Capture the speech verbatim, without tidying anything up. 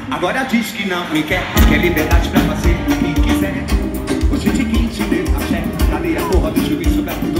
Agora diz que não me quer, quer liberdade pra fazer o que quiser. Hoje de quem te deu axé, cadê a porra do juízo?